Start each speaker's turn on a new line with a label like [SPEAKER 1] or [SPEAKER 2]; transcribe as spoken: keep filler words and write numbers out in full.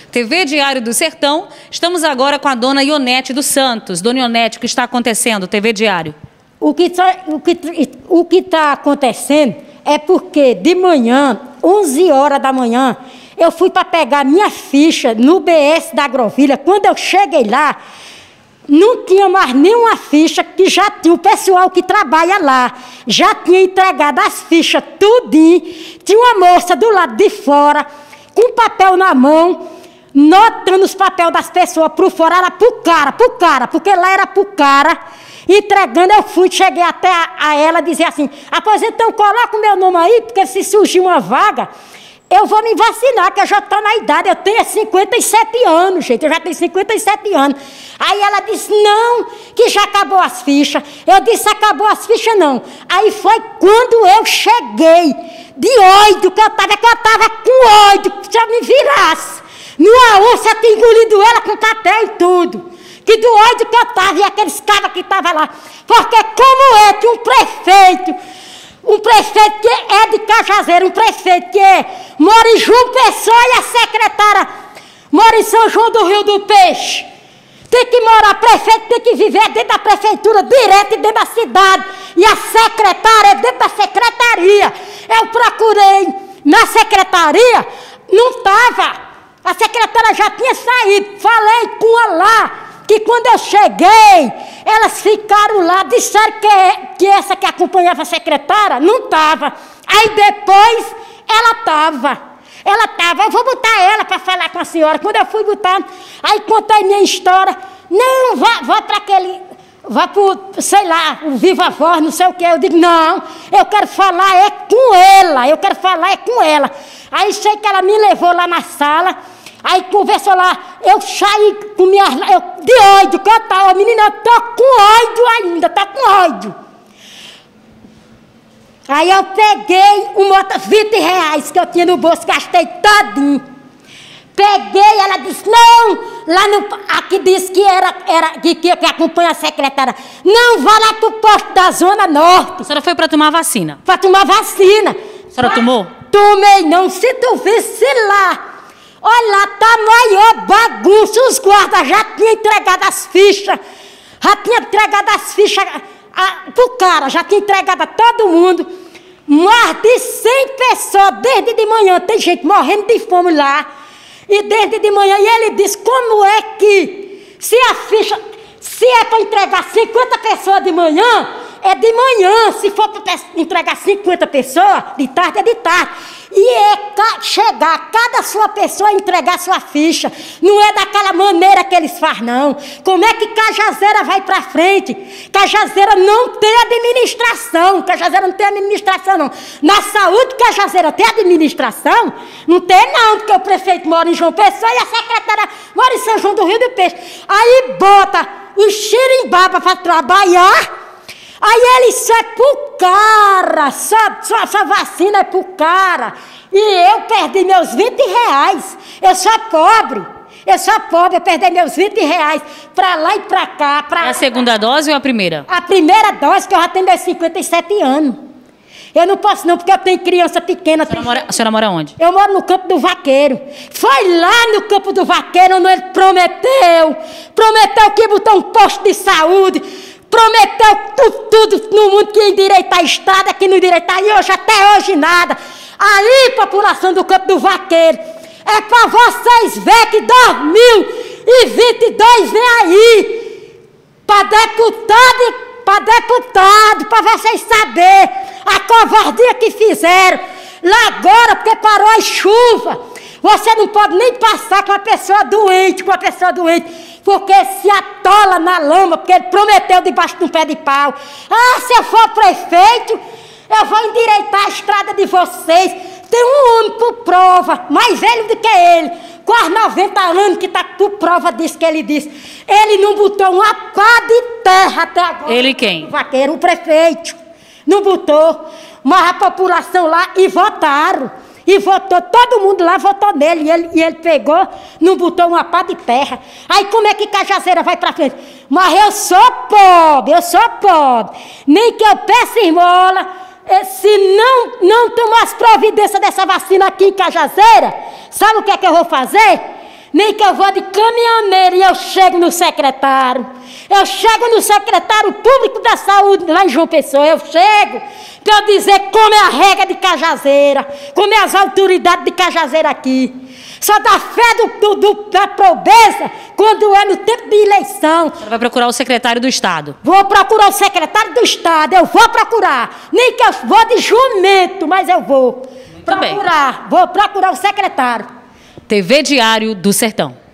[SPEAKER 1] T V Diário do Sertão. Estamos agora com a dona Ionete dos Santos. Dona Ionete, o que está acontecendo, T V Diário?
[SPEAKER 2] O que está o que, o que tá acontecendo é porque de manhã, onze horas da manhã, eu fui para pegar minha ficha no B S da Agrovilha. Quando eu cheguei lá, não tinha mais nenhuma ficha, que já tinha o pessoal que trabalha lá. Já tinha entregado as fichas tudinho. Tinha uma moça do lado de fora, com papel na mão, notando os papéis das pessoas por fora, era pro cara, pro cara, porque lá era pro cara. Entregando, eu fui, cheguei até a, a ela dizer assim, após então coloca o meu nome aí, porque se surgir uma vaga, eu vou me vacinar, que eu já estou na idade, eu tenho cinquenta e sete anos, gente, eu já tenho cinquenta e sete anos. Aí ela disse, não, que já acabou as fichas. Eu disse, acabou as fichas não. Aí foi quando eu cheguei, de ódio, que eu estava, que eu estava com ódio, se eu me virasse. Numa onça, eu tinha engolido ela com papel e tudo. Que do ódio que eu estava e aqueles caras que estavam lá. Porque como é que um prefeito, um prefeito que é de Cajazeira, um prefeito que é, mora em João Pessoa e a secretária mora em São João do Rio do Peixe. Tem que morar, prefeito tem que viver dentro da prefeitura, direto dentro da cidade. E a secretária é dentro da secretaria. Eu procurei na secretaria, não estava. A secretária já tinha saído, falei com ela lá. Que quando eu cheguei, elas ficaram lá, disseram que, que essa que acompanhava a secretária não estava. Aí depois, ela estava. Ela estava, eu vou botar ela para falar com a senhora. Quando eu fui botar, aí contei minha história. Não, vá, vá para aquele, vá para, sei lá, o Viva Voz, não sei o que. Eu digo, não, eu quero falar é com ela, eu quero falar é com ela. Aí sei que ela me levou lá na sala. Aí conversou lá, eu saí com minha... Eu, de ódio, que eu tava, menina, eu tô com ódio ainda, tô com ódio. Aí eu peguei um moto, vinte reais que eu tinha no bolso, gastei todinho. Peguei, ela disse, não, lá no... Aqui disse que era, era que, que, que acompanha a secretária. Não, vá lá pro posto da Zona Norte.
[SPEAKER 1] A senhora foi para tomar vacina?
[SPEAKER 2] Para tomar vacina.
[SPEAKER 1] A senhora tomou?
[SPEAKER 2] Tomei não, se tu visse lá. Olha lá, tá maior bagunça, os guardas já tinham entregado as fichas, já tinham entregado as fichas a, pro cara, já tinha entregado a todo mundo, mais de cem pessoas, desde de manhã, tem gente morrendo de fome lá, e desde de manhã, e ele disse, como é que, se a ficha, se é para entregar cinquenta pessoas de manhã, é de manhã, se for para entregar cinquenta pessoas, de tarde é de tarde. E é chegar, cada sua pessoa entregar sua ficha. Não é daquela maneira que eles fazem, não. Como é que Cajazeira vai para frente? Cajazeira não tem administração. Cajazeira não tem administração, não. Na saúde, Cajazeira tem administração? Não tem, não, porque o prefeito mora em João Pessoa e a secretária mora em São João do Rio do Peixe. Aí bota os xirimbaba para trabalhar. Aí ele só é pro cara, só, só, só vacina é pro cara. E eu perdi meus vinte reais. Eu sou pobre, eu sou pobre, eu perdi meus vinte reais pra lá e pra cá. Pra...
[SPEAKER 1] É a segunda dose ou a primeira?
[SPEAKER 2] A primeira dose, que eu já tenho meus cinquenta e sete anos. Eu não posso não, porque eu tenho criança pequena.
[SPEAKER 1] A senhora, mora, a senhora mora onde?
[SPEAKER 2] Eu moro no Campo do Vaqueiro. Foi lá no Campo do Vaqueiro onde ele prometeu. Prometeu que ia botar um posto de saúde. Prometeu tudo, tudo no mundo que ia endireitar a estrada, que não endireitar, e hoje, até hoje, nada. Aí, população do Campo do Vaqueiro, é para vocês verem que dois mil e vinte e dois vem aí, para deputado, para deputado, para vocês saberem a covardia que fizeram. Lá agora, porque parou a chuva, você não pode nem passar com a pessoa doente, com a pessoa doente, porque se atola na lama, porque ele prometeu debaixo de um pé de pau. Ah, se eu for prefeito, eu vou endireitar a estrada de vocês. Tem um homem por prova, mais velho do que ele, quase noventa anos, que está por prova disso que ele disse. Ele não botou uma pá de terra até agora.
[SPEAKER 1] Ele quem?
[SPEAKER 2] O vaqueiro, o prefeito. Não botou, mas a população lá, e votaram. E votou, todo mundo lá votou nele, e ele, e ele pegou, não botou uma pá de terra. Aí como é que Cajazeira vai pra frente? Mas eu sou pobre, eu sou pobre. Nem que eu peça esmola, se não, não tomar as providências dessa vacina aqui em Cajazeira, sabe o que é que eu vou fazer? Nem que eu vou de caminhoneiro e eu chego no secretário. Eu chego no secretário público da saúde lá em João Pessoa. Eu chego para eu dizer como é a regra de Cajazeira, como é as autoridades de Cajazeira aqui. Só dá fé do, do, do, da pobreza quando é no tempo de eleição.
[SPEAKER 1] Você vai procurar o secretário do Estado?
[SPEAKER 2] Vou procurar o secretário do Estado, eu vou procurar. Nem que eu vou de jumento, mas eu vou
[SPEAKER 1] Muito
[SPEAKER 2] procurar.
[SPEAKER 1] bem.
[SPEAKER 2] Vou procurar o secretário.
[SPEAKER 1] T V Diário do Sertão.